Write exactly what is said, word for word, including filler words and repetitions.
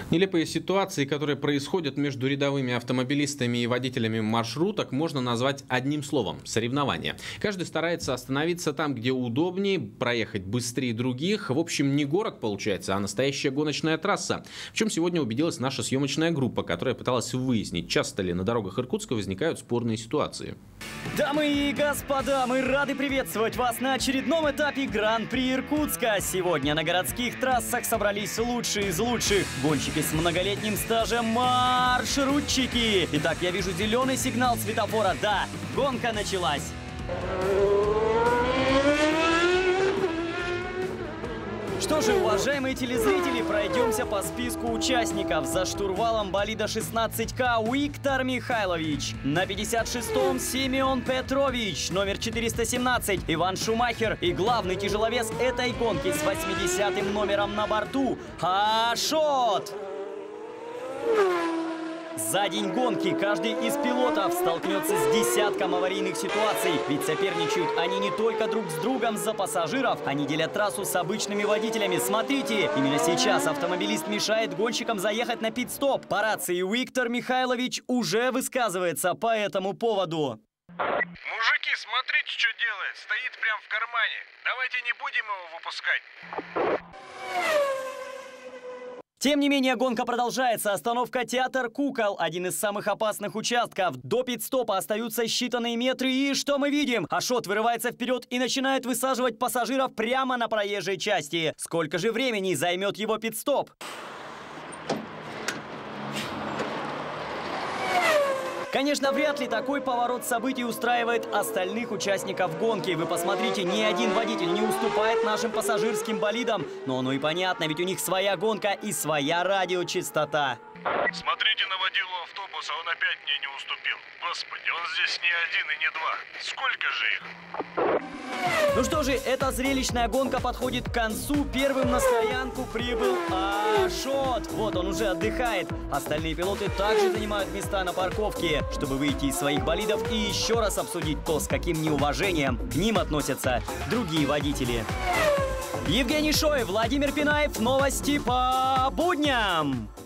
Нелепые ситуации, которые происходят между рядовыми автомобилистами и водителями маршруток, можно назвать одним словом – соревнование. Каждый старается остановиться там, где удобнее, проехать быстрее других. В общем, не город получается, а настоящая гоночная трасса. В чем сегодня убедилась наша съемочная группа, которая пыталась выяснить, часто ли на дорогах Иркутска возникают спорные ситуации. Дамы и господа, мы рады приветствовать вас на очередном этапе Гран-при Иркутска. Сегодня на городских трассах собрались лучшие из лучших. Гонщики с многолетним стажем, маршрутчики. Итак, я вижу зеленый сигнал светофора. Да, гонка началась. Что же, уважаемые телезрители, пройдемся по списку участников. За штурвалом болида шестнадцать ка Виктор Михайлович. На пятьдесят шестом Семен Петрович. Номер четыреста семнадцать Иван Шумахер. И главный тяжеловес этой гонки с восьмидесятым номером на борту Ашот. За день гонки каждый из пилотов столкнется с десятком аварийных ситуаций. Ведь соперничают они не только друг с другом за пассажиров, они делят трассу с обычными водителями. Смотрите, именно сейчас автомобилист мешает гонщикам заехать на пит-стоп. По рации Виктор Михайлович уже высказывается по этому поводу. Мужики, смотрите, что делает. Стоит прямо в кармане. Давайте не будем его выпускать. Тем не менее, гонка продолжается. Остановка Театр Кукол. Один из самых опасных участков. До пит-стопа остаются считанные метры. И что мы видим? Ашот вырывается вперед и начинает высаживать пассажиров прямо на проезжей части. Сколько же времени займет его пит-стоп? Конечно, вряд ли такой поворот событий устраивает остальных участников гонки. Вы посмотрите, ни один водитель не уступает нашим пассажирским болидам. Но оно и понятно, ведь у них своя гонка и своя радиочастота. Смотрите на водилу автобуса, он опять мне не уступил. Господи, он здесь не один и не два. Сколько же их? Ну что же, эта зрелищная гонка подходит к концу. Первым на стоянку прибыл Ашот. Вот он уже отдыхает. Остальные пилоты также занимают места на парковке, чтобы выйти из своих болидов и еще раз обсудить то, с каким неуважением к ним относятся другие водители. Евгений Шой, Владимир Пинаев. Новости по будням.